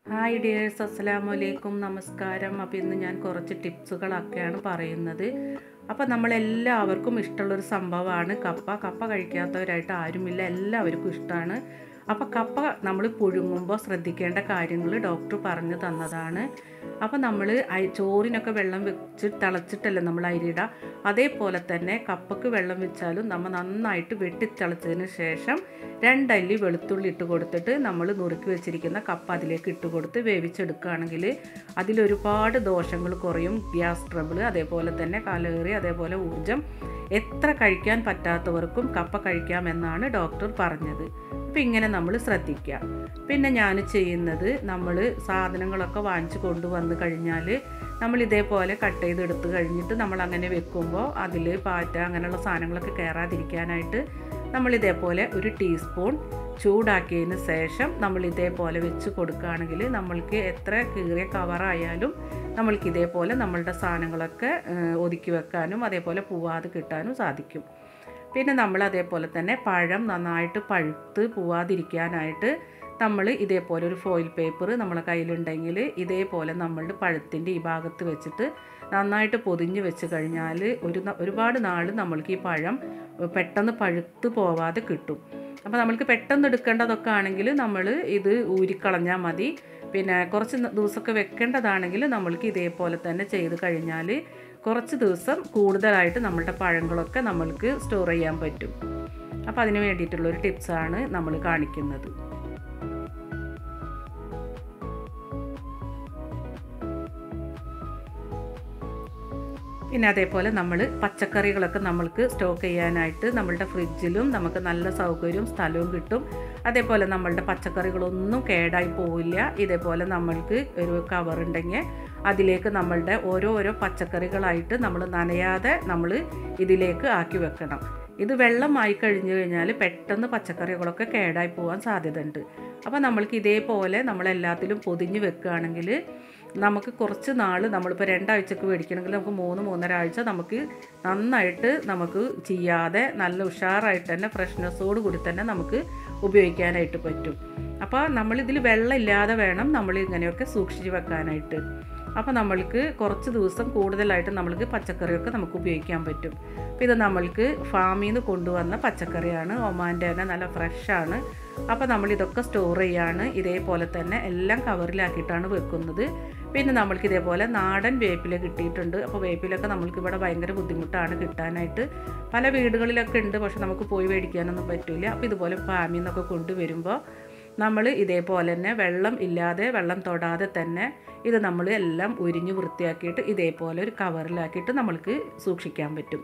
Hi dears, അസ്സലാമു അലൈക്കും, നമസ്കാരം. അപ്പോൾ ഇന്ന് ഞാൻ കുറച്ച് ടിപ്സുകളൊക്കെയാണ് പറയുന്നത്. അപ്പോൾ നമ്മളെല്ലാവർക്കും ഇഷ്ടമുള്ളൊരു സംഭവമാണ് കപ്പ കഴിക്കാത്തവരായിട്ട് ആരുമില്ല, എല്ലാവർക്കും ഇഷ്ടമാണ്. അപ്പോൾ കപ്പ നമ്മൾ പുഴുങ്ങുമ്പോൾ ശ്രദ്ധിക്കേണ്ട കാര്യങ്ങൾ ഡോക്ടർ പറഞ്ഞു തന്നതാണ്. അപ്പോൾ നമ്മൾ ചോറിനൊക്കെ വെള്ളം വെച്ച് തിളച്ചിട്ടല്ലേ നമ്മൾ അരിയിടുക, അതേപോലെ തന്നെ കപ്പക്ക് വെള്ളം വെച്ചാലും നമ്മൾ നന്നായിട്ട് വെട്ടിത്തിളച്ചതിന് ശേഷം 2 അല്ലി വെളുത്തുള്ളി ഇട്ട് കൊടുത്തിട്ട് നമ്മൾ നുറുക്കി വെച്ചിരിക്കുന്ന കപ്പ അതിലേക്ക് ഇട്ട് കൊടുത്ത് വേവിച്ചെടുക്കുകയാണെങ്കിൽ അതിലൊരുപാട് ദോഷങ്ങൾ കുറയും. ഗ്യാസ് ട്രബിൾ, അതേപോലെ തന്നെ കലോറി, അതേപോലെ ഊർജ്ജം. എത്ര കഴിക്കാൻ പറ്റാത്തവർക്കും കപ്പ കഴിക്കാമെന്നാണ് ഡോക്ടർ പറഞ്ഞത്. അപ്പോൾ ഇങ്ങനെ നമ്മൾ ശ്രദ്ധിക്കുക. പിന്നെ ഞാൻ ചെയ്യുന്നത്, നമ്മൾ സാധനങ്ങളൊക്കെ വാങ്ങിച്ച് കൊണ്ടുവന്ന് കഴിഞ്ഞാൽ നമ്മൾ ഇതേപോലെ കട്ട് ചെയ്തെടുത്ത് കഴിഞ്ഞിട്ട് നമ്മൾ അങ്ങനെ വെക്കുമ്പോൾ അതിൽ പാറ്റ അങ്ങനെയുള്ള സാധനങ്ങളൊക്കെ കയറാതിരിക്കാനായിട്ട് നമ്മൾ ഇതേപോലെ ഒരു ടീസ്പൂൺ ചൂടാക്കിയതിന് ശേഷം നമ്മൾ ഇതേപോലെ വെച്ച് കൊടുക്കുകയാണെങ്കിൽ നമ്മൾക്ക് എത്ര കീറിയ കവറായാലും നമ്മൾക്ക് ഇതേപോലെ നമ്മളുടെ സാധനങ്ങളൊക്കെ ഒതുക്കി വെക്കാനും അതേപോലെ പോവാതെ കിട്ടാനും സാധിക്കും. പിന്നെ നമ്മൾ അതേപോലെ തന്നെ പഴം നന്നായിട്ട് പഴുത്ത് പോവാതിരിക്കാനായിട്ട് നമ്മൾ ഇതേപോലെ ഒരു ഫോയിൽ പേപ്പർ നമ്മളെ കയ്യിലുണ്ടെങ്കിൽ ഇതേപോലെ നമ്മളുടെ പഴത്തിൻ്റെ ഈ ഭാഗത്ത് വെച്ചിട്ട് നന്നായിട്ട് പൊതിഞ്ഞ് വെച്ച് കഴിഞ്ഞാൽ ഒരുപാട് നാൾ നമ്മൾക്ക് ഈ പഴം പെട്ടെന്ന് പഴുത്ത് പോവാതെ കിട്ടും. അപ്പോൾ നമ്മൾക്ക് പെട്ടെന്ന് എടുക്കേണ്ടതൊക്കെ ആണെങ്കിൽ നമ്മൾ ഇത് ഊരിക്കളഞ്ഞാൽ മതി. പിന്നെ കുറച്ച് ദിവസമൊക്കെ വെക്കേണ്ടതാണെങ്കിൽ നമ്മൾക്ക് ഇതേപോലെ തന്നെ ചെയ്ത് കഴിഞ്ഞാൽ കുറച്ച് ദിവസം കൂടുതലായിട്ട് നമ്മളുടെ പഴങ്ങളൊക്കെ നമ്മൾക്ക് സ്റ്റോർ ചെയ്യാൻ പറ്റും. അപ്പോൾ അതിന് വേണ്ടിയിട്ടുള്ളൊരു ടിപ്സാണ് നമ്മൾ കാണിക്കുന്നത്. പിന്നെ അതേപോലെ നമ്മൾ പച്ചക്കറികളൊക്കെ നമ്മൾക്ക് സ്റ്റോക്ക് ചെയ്യാനായിട്ട് നമ്മളുടെ ഫ്രിഡ്ജിലും നമുക്ക് നല്ല സൗകര്യവും സ്ഥലവും കിട്ടും. അതേപോലെ നമ്മളുടെ പച്ചക്കറികളൊന്നും കേടായി പോവില്ല. ഇതേപോലെ നമ്മൾക്ക് ഒരു കവറുണ്ടെങ്കിൽ അതിലേക്ക് നമ്മളുടെ ഓരോ പച്ചക്കറികളായിട്ട് നമ്മൾ നനയാതെ നമ്മൾ ഇതിലേക്ക് ആക്കി വെക്കണം. ഇത് വെള്ളമായി കഴിഞ്ഞു കഴിഞ്ഞാൽ പെട്ടെന്ന് പച്ചക്കറികളൊക്കെ കേടായി പോകാൻ സാധ്യതയുണ്ട്. അപ്പോൾ നമ്മൾക്ക് ഇതേപോലെ നമ്മളെല്ലാത്തിലും പൊതിഞ്ഞ് വെക്കുകയാണെങ്കിൽ നമുക്ക് കുറച്ച് നാൾ, നമ്മളിപ്പോൾ 2 ആഴ്ചക്ക് മേടിക്കണമെങ്കിൽ നമുക്ക് 3-3.5 ആഴ്ച നമുക്ക് നന്നായിട്ട് നമുക്ക് ചെയ്യാതെ നല്ല ഉഷാറായിട്ട് തന്നെ ഫ്രഷ്നെസ്സോട് കൂടി തന്നെ നമുക്ക് ഉപയോഗിക്കാനായിട്ട് പറ്റും. അപ്പോൾ നമ്മളിതിൽ വെള്ളം ഇല്ലാതെ വേണം നമ്മൾ ഇങ്ങനെയൊക്കെ സൂക്ഷിച്ച് വെക്കാനായിട്ട്. അപ്പോൾ നമ്മൾക്ക് കുറച്ച് ദിവസം കൂടുതലായിട്ട് നമ്മൾക്ക് പച്ചക്കറിയൊക്കെ നമുക്ക് ഉപയോഗിക്കാൻ പറ്റും. അപ്പോൾ ഇത് നമ്മൾക്ക് ഫാമിൽ നിന്ന് കൊണ്ടുവന്ന പച്ചക്കറിയാണ്, ഒമാൻ്റെ തന്നെ നല്ല ഫ്രഷാണ്. അപ്പോൾ നമ്മളിതൊക്കെ സ്റ്റോർ ചെയ്യാണ് ഇതേപോലെ തന്നെ എല്ലാം കവറിലാക്കിയിട്ടാണ് വെക്കുന്നത്. പിന്നെ നമ്മൾക്ക് ഇതേപോലെ നാടൻ വേപ്പില കിട്ടിയിട്ടുണ്ട്. അപ്പോൾ വേപ്പിലൊക്കെ നമ്മൾക്ക് ഇവിടെ ഭയങ്കര ബുദ്ധിമുട്ടാണ് കിട്ടാനായിട്ട്. പല വീടുകളിലൊക്കെ ഉണ്ട്, പക്ഷെ നമുക്ക് പോയി മേടിക്കാനൊന്നും പറ്റില്ല. അപ്പോൾ ഇതുപോലെ ഫാമിൽ നിന്നൊക്കെ കൊണ്ടുവരുമ്പോൾ നമ്മൾ ഇതേപോലെ തന്നെ വെള്ളം ഇല്ലാതെ, വെള്ളം തൊടാതെ തന്നെ ഇത് നമ്മൾ എല്ലാം ഉരിഞ്ഞ് വൃത്തിയാക്കിയിട്ട് ഇതേപോലെ ഒരു കവറിലാക്കിയിട്ട് നമ്മൾക്ക് സൂക്ഷിക്കാൻ പറ്റും.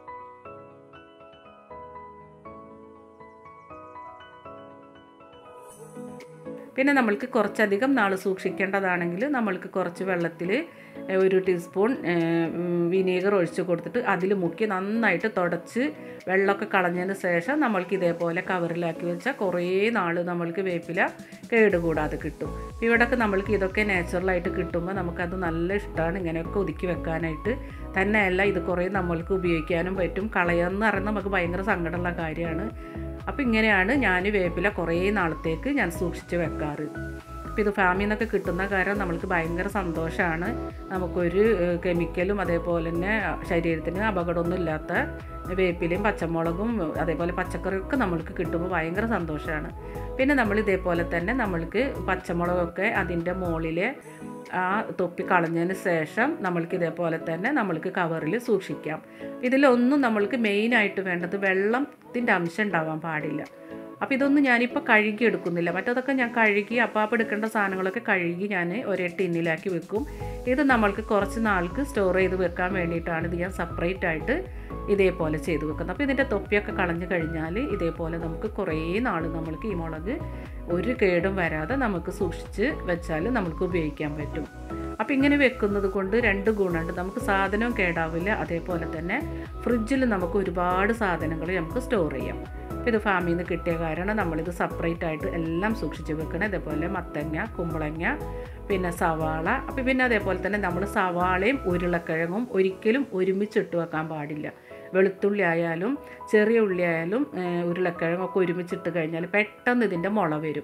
പിന്നെ നമ്മൾക്ക് കുറച്ചധികം നാൾ സൂക്ഷിക്കേണ്ടതാണെങ്കിൽ നമ്മൾക്ക് കുറച്ച് വെള്ളത്തിൽ 1 ടീസ്പൂൺ വിനീഗർ ഒഴിച്ച് കൊടുത്തിട്ട് അതിൽ മുക്കി നന്നായിട്ട് തുടച്ച് വെള്ളമൊക്കെ കളഞ്ഞതിന് ശേഷം നമ്മൾക്ക് ഇതേപോലെ കവറിലാക്കി വെച്ചാൽ കുറേ നാൾ നമ്മൾക്ക് വേപ്പില കേടുകൂടാതെ കിട്ടും. ഇവിടെയൊക്കെ നമ്മൾക്ക് ഇതൊക്കെ നാച്ചുറലായിട്ട് കിട്ടുമ്പോൾ നമുക്കത് നല്ല ഇഷ്ടമാണ് ഇങ്ങനെയൊക്കെ ഒതുക്കി വെക്കാനായിട്ട്. തന്നെയല്ല ഇത് കുറേ നമ്മൾക്ക് ഉപയോഗിക്കാനും പറ്റും. കളയാന്ന് പറയുന്നത് നമുക്ക് ഭയങ്കര സങ്കടമുള്ള കാര്യമാണ്. അപ്പോൾ ഇങ്ങനെയാണ് ഞാൻ വേപ്പില കുറേ നാളത്തേക്ക് ഞാൻ സൂക്ഷിച്ച് വെക്കാറ്. അപ്പോൾ ഇത് ഫാമിൽ നിന്നൊക്കെ കിട്ടുന്ന കാരണം നമ്മൾക്ക് ഭയങ്കര സന്തോഷമാണ്. നമുക്കൊരു കെമിക്കലും അതേപോലെ തന്നെ ശരീരത്തിന് അപകടമൊന്നും ഇല്ലാത്ത വേപ്പിലയും പച്ചമുളകും അതേപോലെ പച്ചക്കറിയൊക്കെ നമ്മൾക്ക് കിട്ടുമ്പോൾ ഭയങ്കര സന്തോഷമാണ്. പിന്നെ നമ്മൾ ഇതേപോലെ തന്നെ നമ്മൾക്ക് പച്ചമുളകൊക്കെ അതിൻ്റെ മുകളിൽ ആ തൊപ്പി കളഞ്ഞതിന് ശേഷം നമ്മൾക്ക് ഇതേപോലെ തന്നെ നമ്മൾക്ക് കവറിൽ സൂക്ഷിക്കാം. ഇതിലൊന്നും നമ്മൾക്ക് മെയിനായിട്ട് വേണ്ടത് വെള്ളത്തിൻ്റെ അംശം ഉണ്ടാവാൻ പാടില്ല. അപ്പോൾ ഇതൊന്നും ഞാനിപ്പോൾ കഴുകി എടുക്കുന്നില്ല. മറ്റതൊക്കെ ഞാൻ കഴുകി അപ്പം എടുക്കേണ്ട സാധനങ്ങളൊക്കെ കഴുകി ഞാൻ ഒരേ ടിന്നിലാക്കി വെക്കും. ഇത് നമ്മൾക്ക് കുറച്ച് നാൾക്ക് സ്റ്റോർ ചെയ്ത് വെക്കാൻ വേണ്ടിയിട്ടാണ് ഇത് ഞാൻ സെപ്പറേറ്റ് ആയിട്ട് ഇതേപോലെ ചെയ്ത് വെക്കുന്നത്. അപ്പോൾ ഇതിൻ്റെ തൊപ്പിയൊക്കെ കളഞ്ഞു കഴിഞ്ഞാൽ ഇതേപോലെ നമുക്ക് കുറേ നാൾ നമ്മൾക്ക് ഈ മുളക് ഒരു കേടും വരാതെ നമുക്ക് സൂക്ഷിച്ച് വെച്ചാൽ നമുക്ക് ഉപയോഗിക്കാൻ പറ്റും. അപ്പോൾ ഇങ്ങനെ വെക്കുന്നത് കൊണ്ട് 2 ഗുണമുണ്ട്. നമുക്ക് സാധനവും കേടാവില്ല, അതേപോലെ തന്നെ ഫ്രിഡ്ജിൽ നമുക്ക് ഒരുപാട് സാധനങ്ങൾ നമുക്ക് സ്റ്റോർ ചെയ്യാം. ഇത് ഫാമിൽ നിന്ന് കിട്ടിയ കാരണം നമ്മളിത് സെപ്പറേറ്റ് ആയിട്ട് എല്ലാം സൂക്ഷിച്ച് വെക്കണം. ഇതേപോലെ മത്തങ്ങ, കുമ്പളങ്ങ, പിന്നെ സവാള. അപ്പോൾ പിന്നെ അതേപോലെ തന്നെ നമ്മൾ സവാളയും ഉരുളക്കിഴങ്ങും ഒരിക്കലും ഒരുമിച്ചിട്ട് വെക്കാൻ പാടില്ല. വെളുത്തുള്ളി ആയാലും ചെറിയ ഉള്ളി ആയാലും ഉരുളക്കിഴങ്ങൊക്കെ ഒരുമിച്ചിട്ട് കഴിഞ്ഞാൽ പെട്ടെന്ന് ഇതിൻ്റെ മുള വരും.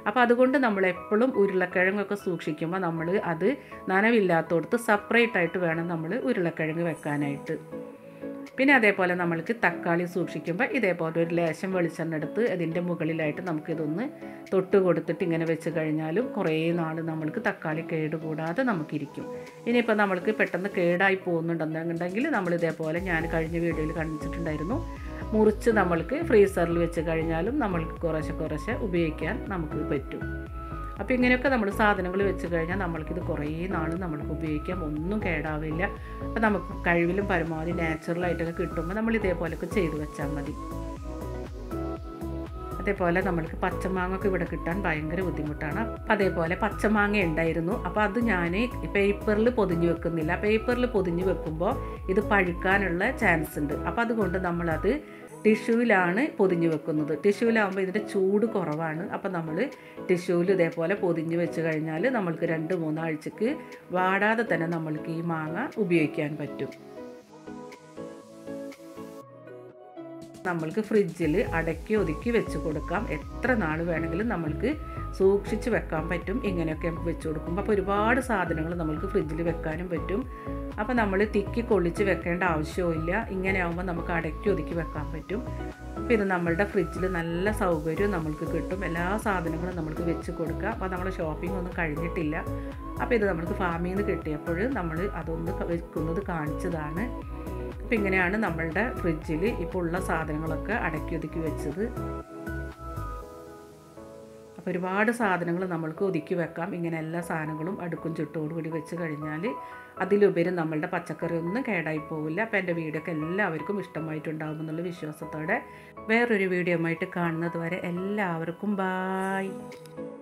അപ്പോൾ അതുകൊണ്ട് നമ്മളെപ്പോഴും ഉരുളക്കിഴങ്ങൊക്കെ സൂക്ഷിക്കുമ്പോൾ നമ്മൾ അത് നനവില്ലാത്തടത്ത് സെപ്പറേറ്റായിട്ട് വേണം നമ്മൾ ഉരുളക്കിഴങ്ങ് വെക്കാനായിട്ട്. പിന്നെ അതേപോലെ നമ്മൾക്ക് തക്കാളി സൂക്ഷിക്കുമ്പോൾ ഇതേപോലെ ഒരു ലേശം വെളിച്ചെണ്ണ എടുത്ത് അതിൻ്റെ മുകളിലായിട്ട് നമുക്കിതൊന്ന് തൊട്ട് കൊടുത്തിട്ട് ഇങ്ങനെ വെച്ച് കഴിഞ്ഞാലും കുറേ നാൾ നമ്മൾക്ക് തക്കാളി കേടുകൂടാതെ നമുക്കിരിക്കും. ഇനിയിപ്പോൾ നമ്മൾക്ക് പെട്ടെന്ന് കേടായി പോകുന്നുണ്ടെന്നുണ്ടെങ്കിൽ നമ്മൾ ഇതേപോലെ ഞാൻ കഴിഞ്ഞ വീഡിയോയിൽ കാണിച്ചിട്ടുണ്ടായിരുന്നു, മുറിച്ച് നമ്മൾക്ക് ഫ്രീസറിൽ വെച്ച് കഴിഞ്ഞാലും നമ്മൾക്ക് കുറേശ്ശെ ഉപയോഗിക്കാൻ നമുക്ക് പറ്റും. അപ്പോൾ ഇങ്ങനെയൊക്കെ നമ്മൾ സാധനങ്ങൾ വെച്ച് കഴിഞ്ഞാൽ നമ്മൾക്കിത് കുറേ നാൾ നമ്മൾക്ക് ഉപയോഗിക്കാം, ഒന്നും കേടാവില്ല. അപ്പോൾ നമുക്ക് കഴിവിലും പരമാവധി നാച്ചുറലായിട്ടൊക്കെ കിട്ടുമ്പോൾ നമ്മൾ ഇതേപോലെയൊക്കെ ചെയ്ത് വെച്ചാൽ മതി. അതേപോലെ നമ്മൾക്ക് പച്ചമാങ്ങയൊക്കെ ഇവിടെ കിട്ടാൻ ഭയങ്കര ബുദ്ധിമുട്ടാണ്. അപ്പോൾ അതേപോലെ പച്ചമാങ്ങ ഉണ്ടായിരുന്നു. അപ്പോൾ അത് ഞാൻ പേപ്പറിൽ പൊതിഞ്ഞ് വെക്കുന്നില്ല. പേപ്പറിൽ പൊതിഞ്ഞ് വെക്കുമ്പോൾ ഇത് പഴുക്കാനുള്ള ചാൻസ് ഉണ്ട്. അപ്പോൾ അതുകൊണ്ട് നമ്മളത് ടിഷ്യൂവിലാണ് പൊതിഞ്ഞ് വെക്കുന്നത്. ടിഷ്യൂവിലാകുമ്പോൾ ഇതിൻ്റെ ചൂട് കുറവാണ്. അപ്പോൾ നമ്മൾ ടിഷ്യൂവിൽ ഇതേപോലെ പൊതിഞ്ഞ് വെച്ച് കഴിഞ്ഞാൽ നമ്മൾക്ക് 2-3 ആഴ്ചക്ക് വാടാതെ തന്നെ നമ്മൾക്ക് ഈ മാങ്ങ ഉപയോഗിക്കാൻ പറ്റും. നമ്മൾക്ക് ഫ്രിഡ്ജിൽ അടക്കി ഒതുക്കി വെച്ച് കൊടുക്കാം. എത്ര നാൾ വേണമെങ്കിലും നമ്മൾക്ക് സൂക്ഷിച്ച് വെക്കാൻ പറ്റും. ഇങ്ങനെയൊക്കെ നമുക്ക് വെച്ച് കൊടുക്കുമ്പോൾ അപ്പോൾ ഒരുപാട് സാധനങ്ങൾ നമ്മൾക്ക് ഫ്രിഡ്ജിൽ വെക്കാനും പറ്റും. അപ്പോൾ നമ്മൾ തിക്കി കൊള്ളിച്ച് വെക്കേണ്ട ആവശ്യമില്ല. ഇങ്ങനെ ആകുമ്പോൾ നമുക്ക് അടക്കി ഒതുക്കി വെക്കാൻ പറ്റും. അപ്പോൾ ഇത് നമ്മളുടെ ഫ്രിഡ്ജിൽ നല്ല സൗകര്യം നമ്മൾക്ക് കിട്ടും. എല്ലാ സാധനങ്ങളും നമ്മൾക്ക് വെച്ച് കൊടുക്കാം. അപ്പോൾ നമ്മൾ ഷോപ്പിംഗ് ഒന്നും കഴിഞ്ഞിട്ടില്ല. അപ്പോൾ ഇത് നമ്മൾക്ക് ഫാമിൽ നിന്ന് കിട്ടിയപ്പോൾ നമ്മൾ അതൊന്ന് വെക്കുന്നത് കാണിച്ചതാണ്. അപ്പോൾ ഇങ്ങനെയാണ് നമ്മളുടെ ഫ്രിഡ്ജിൽ ഇപ്പോൾ ഉള്ള സാധനങ്ങളൊക്കെ അടക്കി ഒതുക്കി വെച്ചത്. അപ്പോൾ ഒരുപാട് സാധനങ്ങൾ നമ്മൾക്ക് ഒതുക്കി വെക്കാം. ഇങ്ങനെ എല്ലാ സാധനങ്ങളും അടുക്കും ചുട്ടോടുകൂടി വെച്ച് കഴിഞ്ഞാൽ അതിലുപരി നമ്മളുടെ പച്ചക്കറി ഒന്നും കേടായി പോവില്ല. അപ്പോൾ എൻ്റെ വീഡിയോ ഒക്കെ എല്ലാവർക്കും ഇഷ്ടമായിട്ടുണ്ടാകുമെന്നുള്ള വിശ്വാസത്തോടെ വേറൊരു വീഡിയോ ആയിട്ട് കാണുന്നത് വരെ എല്ലാവർക്കും ബായ്.